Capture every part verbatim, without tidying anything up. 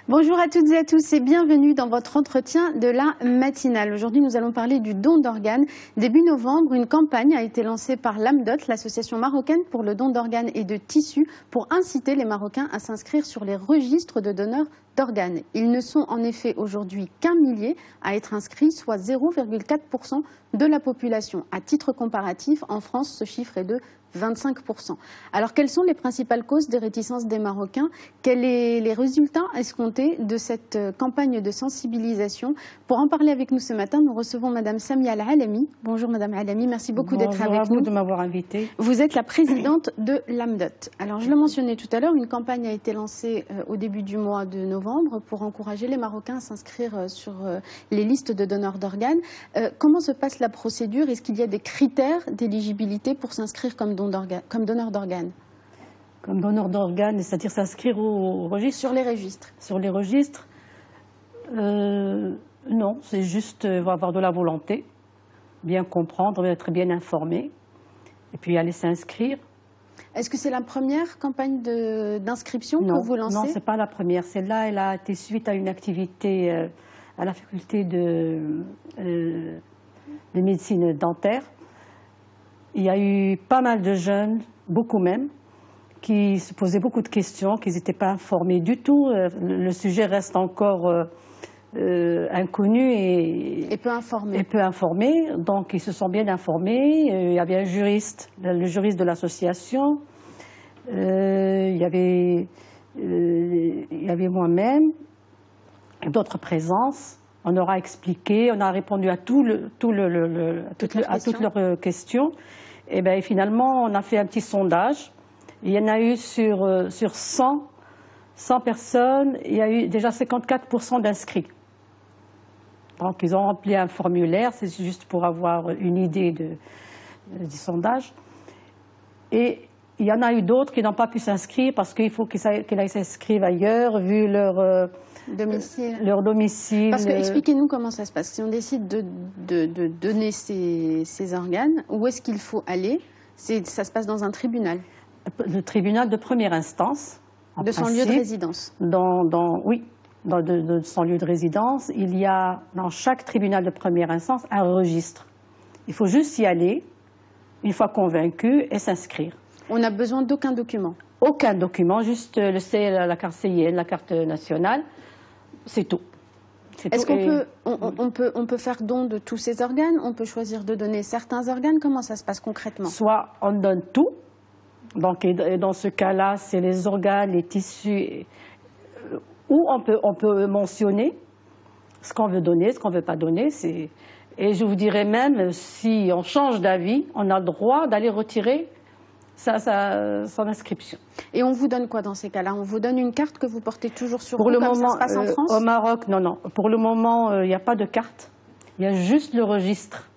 Bonjour à toutes et à tous et bienvenue dans votre entretien de la matinale. Aujourd'hui, nous allons parler du don d'organes. Début novembre, une campagne a été lancée par l'A M D O T, l'association marocaine pour le don d'organes et de tissus, pour inciter les Marocains à s'inscrire sur les registres de donneurs d'organes. Ils ne sont en effet aujourd'hui qu'un millier à être inscrits, soit zéro virgule quatre pour cent de la population. À titre comparatif, en France, ce chiffre est de vingt-cinq pour cent. Alors, quelles sont les principales causes des réticences des Marocains? Quels sont les résultats escomptés de cette campagne de sensibilisation? Pour en parler avec nous ce matin, nous recevons Madame Samia Al-Alami. Bonjour Madame Alami, merci beaucoup d'être avec nous. Bonjour à vous de m'avoir invitée. Vous êtes la présidente de l'A M D O T. Alors, je le mentionnais tout à l'heure, une campagne a été lancée euh, au début du mois de novembre pour encourager les Marocains à s'inscrire euh, sur euh, les listes de donneurs d'organes. Euh, comment se passe la procédure? Est-ce qu'il y a des critères d'éligibilité pour s'inscrire comme comme donneur d'organes? Comme donneur d'organes, c'est-à-dire s'inscrire au registre? Sur les registres. Sur les registres euh, Non, c'est juste euh, avoir de la volonté, bien comprendre, être bien informé, et puis aller s'inscrire. Est-ce que c'est la première campagne d'inscription que vous lancez? Non, ce n'est pas la première. Celle-là, elle a été suite à une activité euh, à la faculté de, euh, de médecine dentaire. Il y a eu pas mal de jeunes, beaucoup même, qui se posaient beaucoup de questions, qui n'étaient pas informés du tout. Le sujet reste encore euh, euh, inconnu et, et peu informé. et peu informé. Donc ils se sont bien informés. Il y avait un juriste, le juriste de l'association. Euh, il y avait, euh, il y avait moi-même, d'autres présences. On leur a expliqué, on a répondu à, tout le, tout le, le, le, toutes, le, à toutes leurs questions. Et bien finalement, on a fait un petit sondage. Il y en a eu sur, euh, sur cent, cent personnes, il y a eu déjà cinquante-quatre pour cent d'inscrits. Donc ils ont rempli un formulaire, c'est juste pour avoir une idée de, de, du sondage. Et il y en a eu d'autres qui n'ont pas pu s'inscrire parce qu'il faut qu'ils qu'ils aillent s'inscrire ailleurs, vu leur... Euh, Domicile. Leur domicile. Parce que expliquez-nous comment ça se passe. Si on décide de, de, de donner ces, ces organes, où est-ce qu'il faut aller? Ça se passe dans un tribunal? Le tribunal de première instance. De son lieu de résidence? Dans, dans, oui, dans de, de son lieu de résidence. Il y a dans chaque tribunal de première instance un registre. Il faut juste y aller, une fois convaincu, et s'inscrire. On n'a besoin d'aucun document? Aucun document, juste le C, la carte C I N, la carte nationale. C'est tout. Est-ce qu'on peut, on, on peut, on peut faire don de tous ces organes? On peut choisir de donner certains organes? Comment ça se passe concrètement? Soit on donne tout, donc, et dans ce cas-là, c'est les organes, les tissus, ou on peut, on peut mentionner ce qu'on veut donner, ce qu'on ne veut pas donner. Et je vous dirais même, si on change d'avis, on a le droit d'aller retirer Sa, sa, son inscription. Et on vous donne quoi dans ces cas-là? On vous donne une carte que vous portez toujours sur vous, le comme moment, ça se passe euh, en France? Au Maroc, non, non. Pour le moment, il euh, n'y a pas de carte. Il y a juste le registre.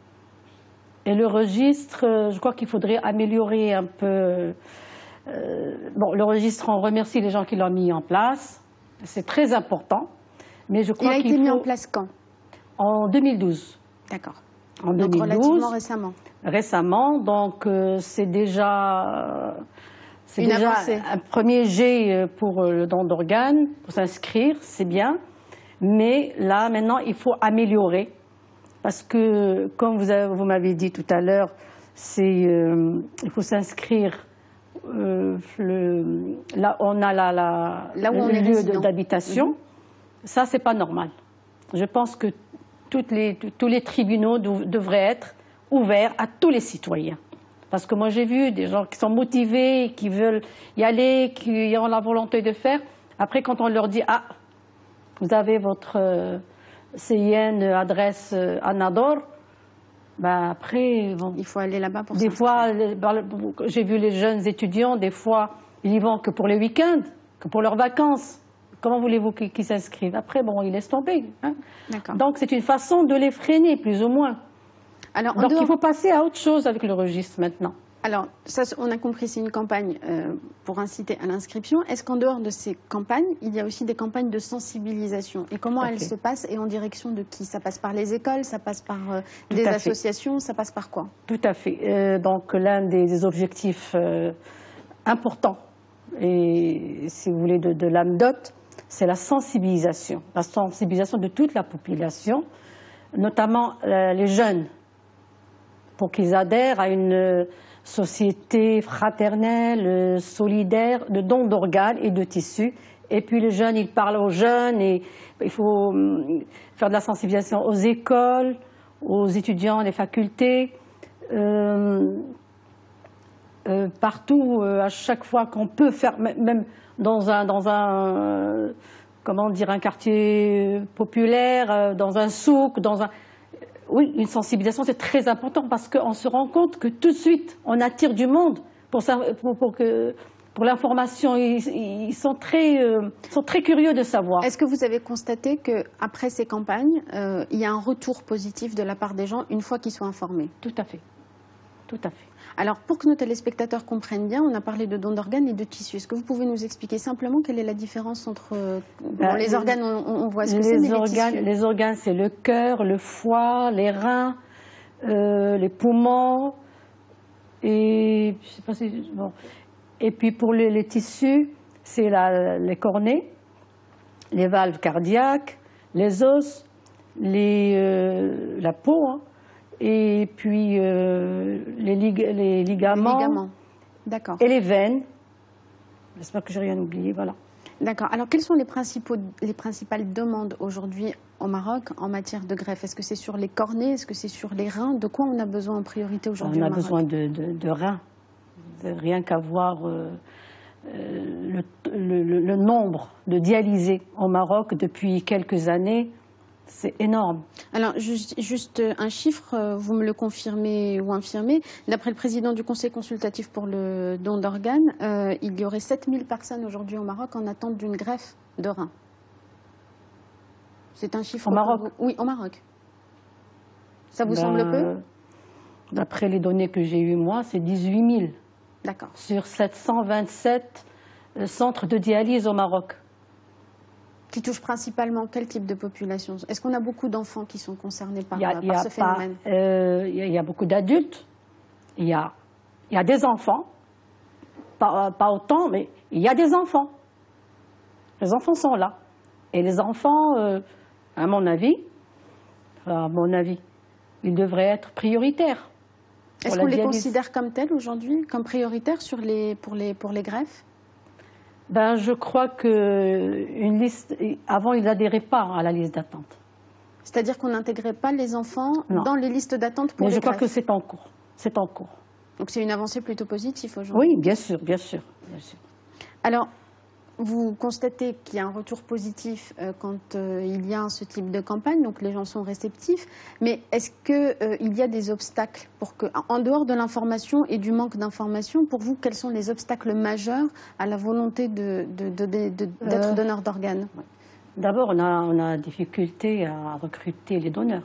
Et le registre, euh, je crois qu'il faudrait améliorer un peu. Euh, bon, le registre, on remercie les gens qui l'ont mis en place. C'est très important. Mais je crois Il a été qu'il mis faut... en place quand? En deux mille douze. D'accord. En Donc deux mille douze, relativement récemment. Récemment, donc euh, c'est déjà, c'est déjà avancée. Un premier jet pour le don d'organes, pour s'inscrire, c'est bien. Mais là, maintenant, il faut améliorer. Parce que, comme vous, vous m'avez dit tout à l'heure, euh, il faut s'inscrire. Euh, là, on a la, la, là où le on lieu d'habitation. Mm-hmm. Ça, c'est pas normal. Je pense que toutes les, tous les tribunaux devraient être ouverts à tous les citoyens. Parce que moi j'ai vu des gens qui sont motivés, qui veulent y aller, qui ont la volonté de faire. Après quand on leur dit « Ah, vous avez votre euh, C I N, adresse euh, à Nador », ben après... Bon, il faut aller là-bas pour Des fois, j'ai vu les jeunes étudiants, des fois, ils y vont que pour les week-ends, que pour leurs vacances. Comment voulez-vous qu'ils qu'ils s'inscrivent? Après, bon, ils laissent tomber. Hein. Donc c'est une façon de les freiner, plus ou moins. Alors, Donc dehors... il faut passer à autre chose avec le registre maintenant. Alors, ça, on a compris, c'est une campagne euh, pour inciter à l'inscription. Est-ce qu'en dehors de ces campagnes, il y a aussi des campagnes de sensibilisation? Et comment okay. elles se passent et en direction de qui? Ça passe par les écoles, ça passe par euh, des associations, ça passe par quoi? Tout à fait. Euh, donc l'un des, des objectifs euh, importants, et si vous voulez, de, de l'A M D O T, c'est la sensibilisation, la sensibilisation de toute la population, notamment euh, les jeunes, pour qu'ils adhèrent à une société fraternelle, solidaire, de dons d'organes et de tissus. Et puis les jeunes, ils parlent aux jeunes et il faut faire de la sensibilisation aux écoles, aux étudiants, les facultés, euh, euh, partout, euh, à chaque fois qu'on peut faire, même dans un, dans un, euh, comment dire, un quartier populaire, euh, dans un souk, dans un... Oui, une sensibilisation, c'est très important parce qu'on se rend compte que tout de suite, on attire du monde pour, ça, pour, pour que... Pour l'information, ils, ils sont, très, euh, sont très curieux de savoir. Est-ce que vous avez constaté qu'après ces campagnes, euh, il y a un retour positif de la part des gens une fois qu'ils sont informés? Tout à fait. Tout à fait. Alors, pour que nos téléspectateurs comprennent bien, on a parlé de dons d'organes et de tissus. Est-ce que vous pouvez nous expliquer simplement quelle est la différence entre... Bon, ben, les organes, on, on voit ce que c'est, mais organes, les tissus. Les organes, c'est le cœur, le foie, les reins, euh, les poumons, et... Je sais pas si... Bon... Et puis pour les, les tissus, c'est les cornets, les valves cardiaques, les os, les, euh, la peau, hein, et puis euh, les, lig les ligaments, ligaments. D'accord. Et les veines. J'espère que je n'ai rien oublié, voilà. D'accord. Alors quelles sont les, principaux, les principales demandes aujourd'hui au Maroc en matière de greffe? Est-ce que c'est sur les cornets? Est-ce que c'est sur les reins? De quoi on a besoin en priorité aujourd'hui au Maroc? On a besoin de, de, de reins. Rien qu'à voir euh, le, le, le nombre de dialysés au Maroc depuis quelques années, c'est énorme. Alors, juste, juste un chiffre, vous me le confirmez ou infirmez. D'après le président du Conseil consultatif pour le don d'organes, euh, il y aurait sept mille personnes aujourd'hui au Maroc en attente d'une greffe de rein. C'est un chiffre... Au Maroc? Vous... Oui, au Maroc. Ça vous ben, semble peu? D'après les données que j'ai eues, moi, c'est dix-huit mille. D'accord. Sur sept cent vingt-sept centres de dialyse au Maroc. Qui touchent principalement quel type de population? Est-ce qu'on a beaucoup d'enfants qui sont concernés par, il y a, par il y a ce phénomène? pas, euh, il, y a, il y a beaucoup d'adultes, il, il y a des enfants, pas, pas autant, mais il y a des enfants. Les enfants sont là. Et les enfants, euh, à mon avis, à mon avis, ils devraient être prioritaires. Est-ce qu'on les considère comme tels aujourd'hui, comme prioritaires sur les, pour, les, pour les greffes? Ben, je crois qu'une liste... Avant, ils n'adhéraient pas à la liste d'attente. C'est-à-dire qu'on n'intégrait pas les enfants non. dans les listes d'attente pour Mais les je greffes? crois que c'est en cours. C'est en cours. Donc c'est une avancée plutôt positive aujourd'hui? Oui, bien sûr, bien sûr, bien sûr. Alors, vous constatez qu'il y a un retour positif euh, quand euh, il y a ce type de campagne, donc les gens sont réceptifs, mais est-ce qu'il euh, y a des obstacles pour que, en dehors de l'information et du manque d'information, pour vous, quels sont les obstacles majeurs à la volonté d'être de, de, de, de, euh, donneur d'organes? D'abord, on a, on a difficulté à recruter les donneurs.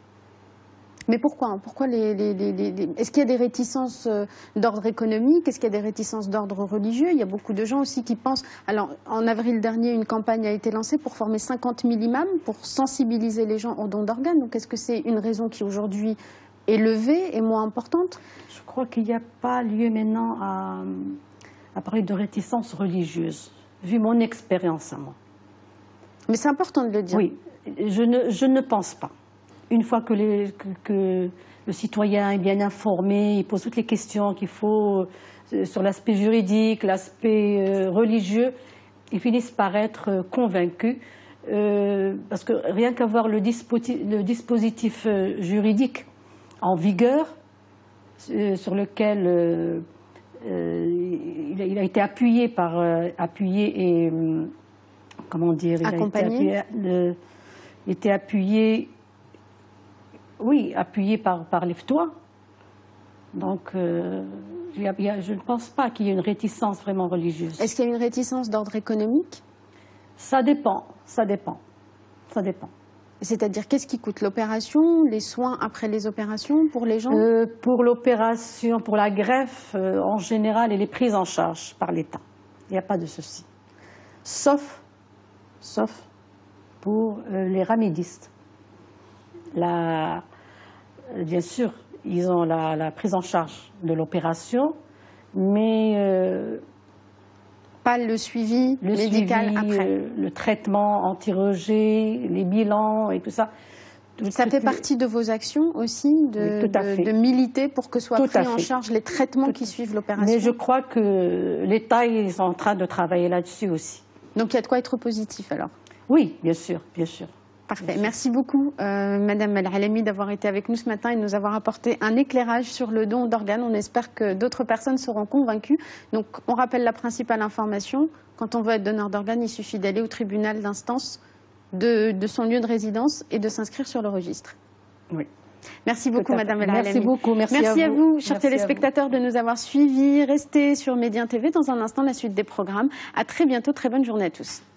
Mais pourquoi, pourquoi les, les, les, les... Est-ce qu'il y a des réticences d'ordre économique? Est-ce qu'il y a des réticences d'ordre religieux? Il y a beaucoup de gens aussi qui pensent... Alors, en avril dernier, une campagne a été lancée pour former cinquante mille imams, pour sensibiliser les gens au don d'organes. Donc, est-ce que c'est une raison qui, aujourd'hui, est levée et moins importante? Je crois qu'il n'y a pas lieu maintenant à, à parler de réticence religieuse, vu mon expérience à moi. Mais c'est important de le dire. Oui, je ne, je ne pense pas. Une fois que, les, que, que le citoyen est bien informé, il pose toutes les questions qu'il faut euh, sur l'aspect juridique, l'aspect euh, religieux, ils finissent par être euh, convaincus. Euh, parce que rien qu'à voir le, le dispositif euh, juridique en vigueur, euh, sur lequel euh, euh, il, a, il a été appuyé par euh, appuyé et euh, comment dire, il accompagné. A été appuyé, euh, il était appuyé. Oui, appuyé par, par l'E F T O A. Donc, euh, il y a, il y a, je ne pense pas qu'il y ait une réticence vraiment religieuse. Est-ce qu'il y a une réticence d'ordre économique? Ça dépend, ça dépend, ça dépend. C'est-à-dire, qu'est-ce qui coûte? L'opération, les soins après les opérations pour les gens? euh, Pour l'opération, pour la greffe, euh, en général, elle est prise en charge par l'État. Il n'y a pas de souci. Sauf, sauf pour euh, les ramédistes. La, bien sûr, ils ont la, la prise en charge de l'opération, mais euh, Pas le suivi le médical suivi, après. Euh, le traitement anti-rejet, les bilans et tout ça. Tout, ça tout, fait tout, partie de vos actions aussi, de, oui, tout à de, fait. de militer pour que soient tout pris en charge les traitements tout, qui suivent l'opération. Mais je crois que l'État est en train de travailler là-dessus aussi. Donc il y a de quoi être positif alors? Oui, bien sûr, bien sûr. Parfait. Merci beaucoup, euh, Madame Al-Halami, d'avoir été avec nous ce matin et de nous avoir apporté un éclairage sur le don d'organes. On espère que d'autres personnes seront convaincues. Donc, on rappelle la principale information. Quand on veut être donneur d'organes, il suffit d'aller au tribunal d'instance de, de son lieu de résidence et de s'inscrire sur le registre. Oui. Merci beaucoup, Madame El Halami. Merci beaucoup. Merci, merci à vous, à vous chers merci téléspectateurs, de nous avoir suivis. Restez sur Médien T V. Dans un instant, la suite des programmes. À très bientôt. Très bonne journée à tous.